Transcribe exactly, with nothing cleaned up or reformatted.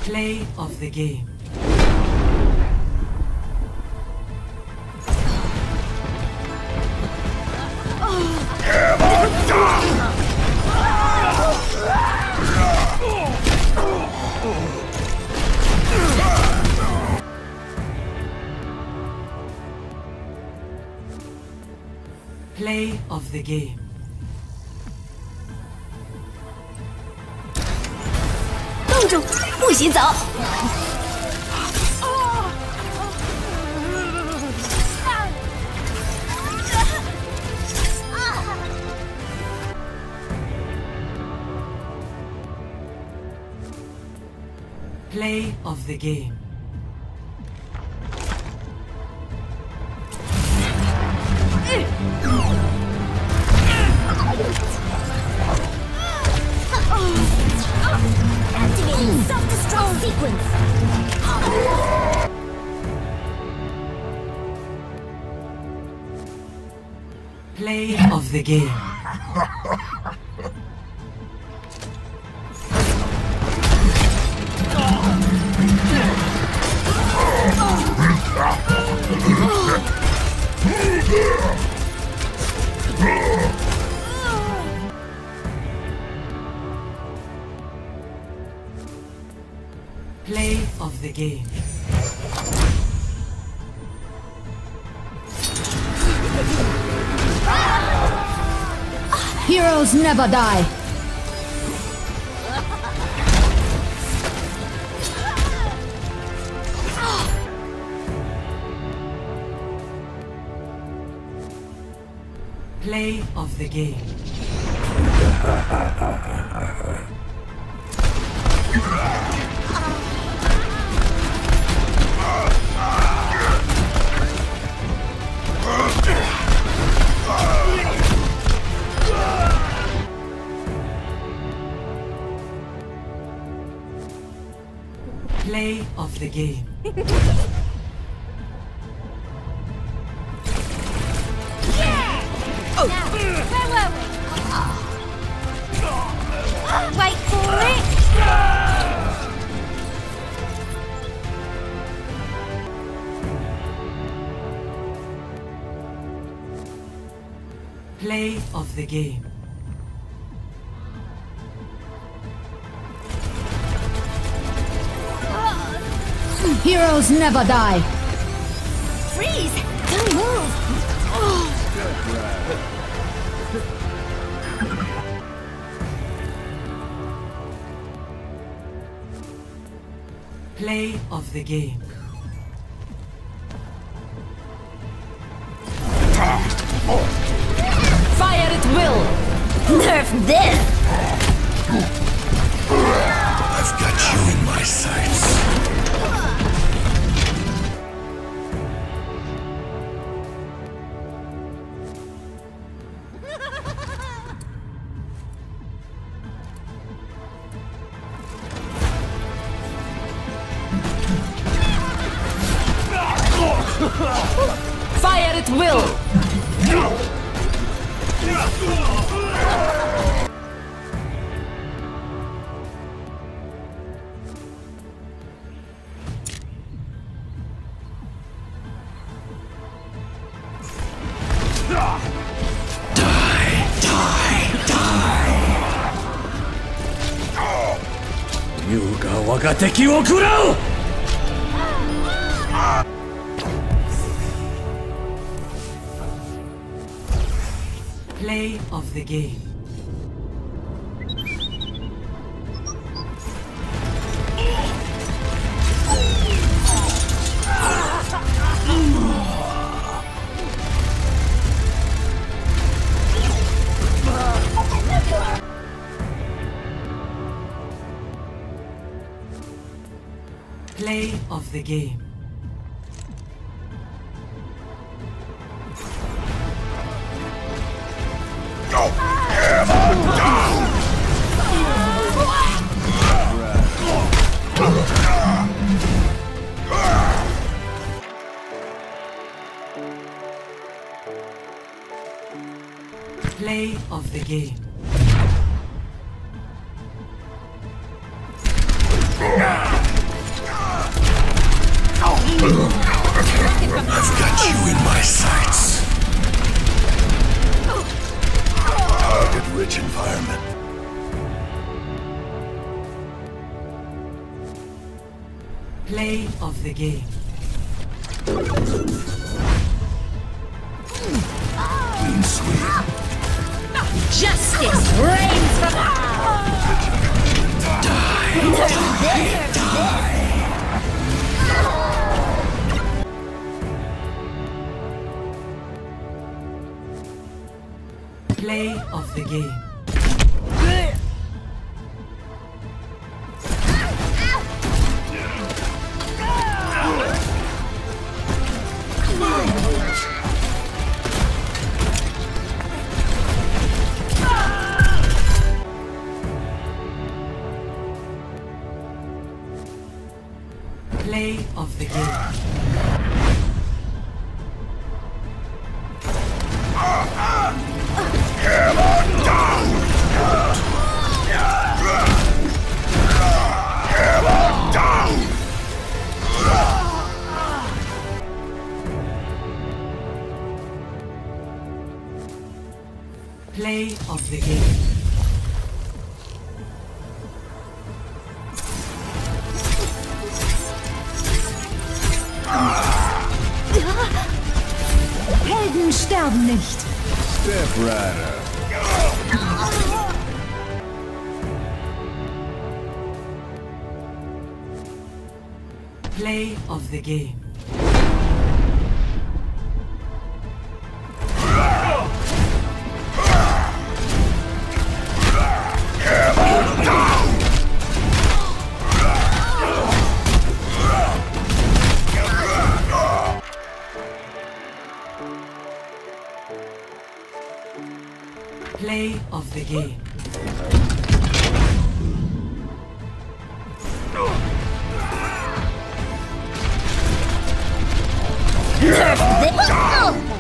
Play of the game. Play of the game. 冻住，不许走！ Play of the game. Activating self-destruct sequence. Play of the game. Play of the game. Heroes never die. Play of the game. Play of the game. Oh. Now, where were we? Wait for it! Play of the game. Heroes never die. Freeze! Don't move! Oh. Play of the game. Fire at will. Nerf this! I've got you in my sights. Fire at will. Die, die, die. 優が我が敵を食らう Play of the game. Play of the game. Play of the game. I've got you in my sights. Target-rich environment. Play of the game. Clean sweep. Justice reigns from Play of the game. Play of the game. Play of the game. Helden sterben nicht. Step Rider. Play of the game. Play of the game. Nerf this.